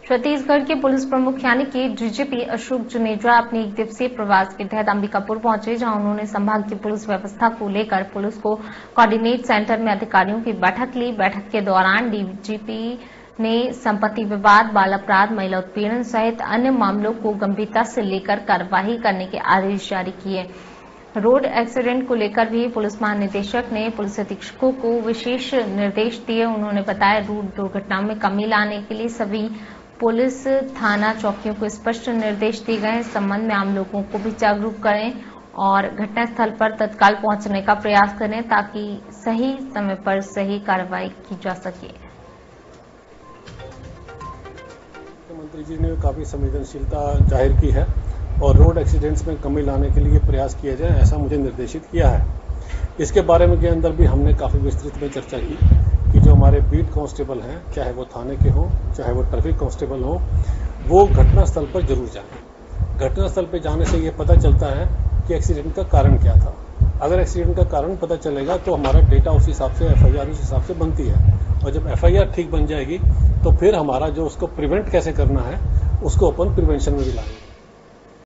छत्तीसगढ़ के पुलिस प्रमुख यानी कि डीजीपी अशोक जुनेजा अपने एक दिवसीय प्रवास के तहत अंबिकापुर पहुंचे, जहां उन्होंने संभाग की पुलिस व्यवस्था को लेकर पुलिस को कोऑर्डिनेट सेंटर में अधिकारियों की बैठक ली। बैठक के दौरान डीजीपी ने संपत्ति विवाद, बाल अपराध, महिला उत्पीड़न सहित अन्य मामलों को गंभीरता से लेकर कार्रवाई करने के आदेश जारी किए। रोड एक्सीडेंट को लेकर भी पुलिस महानिदेशक ने पुलिस अधीक्षकों को विशेष निर्देश दिए। उन्होंने बताया रोड दुर्घटनाओं में कमी लाने के लिए सभी पुलिस थाना चौकियों को स्पष्ट निर्देश दिए गए हैं। इस संबंध में आम लोगों को भी जागरूक करें और घटनास्थल पर तत्काल पहुंचने का प्रयास करें ताकि सही समय पर सही कार्रवाई की जा सके। मुख्यमंत्री जी ने काफी संवेदनशीलता जाहिर की है और रोड एक्सीडेंट्स में कमी लाने के लिए प्रयास किया जाए, ऐसा मुझे निर्देशित किया है। इसके बारे में के अंदर भी हमने काफी विस्तृत में चर्चा की कि जो हमारे बीट कांस्टेबल हैं, चाहे वो थाने के हों, चाहे वो ट्रैफिक कांस्टेबल हों, वो घटनास्थल पर जरूर जाएं। घटनास्थल पर जाने से ये पता चलता है कि एक्सीडेंट का कारण क्या था। अगर एक्सीडेंट का कारण पता चलेगा तो हमारा डेटा उस हिसाब से, एफआईआर उस हिसाब से बनती है, और जब एफआईआर ठीक बन जाएगी तो फिर हमारा जो उसको प्रिवेंट कैसे करना है उसको अपन प्रिवेंशन में भी लाएंगे।